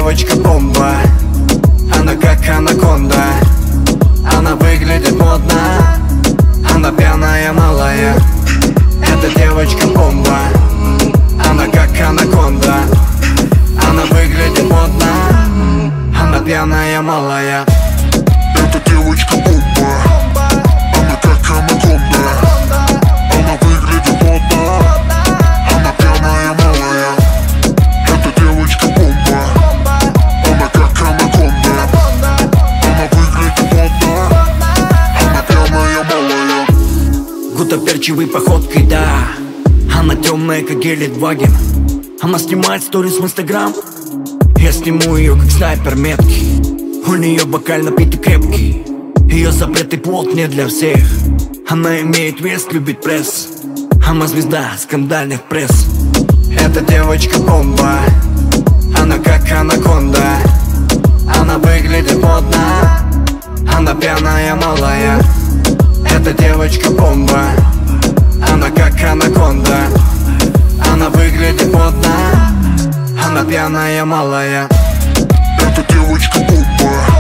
девочка бомба, она как анаконда. Она выглядит модно, она пьяная малая. Эта девочка бомба, она как анаконда. Она выглядит модно, она пьяная малая. Эта девочка бомба, она как анаконда. Она выглядит модно, она пьяная малая. Эта девочка бомба, она как анаконда. Она выглядит модно, она пьяная малая. Гутоперчивой походкой, да. Она темная, как Гелендваген. Она снимает сторис в Инстаграм. Я сниму ее, как снайпер меткий. У нее бокаль напитый крепкий. Ее запретный плод не для всех. Она имеет вес, любит пресс. Она звезда скандальных пресс. Эта девочка бомба, она как анаконда. Она выглядит модно, она пьяная малая. Эта девочка бомба, она как анаконда. Она выглядит модно, она пьяная малая. Эта девочка бомба,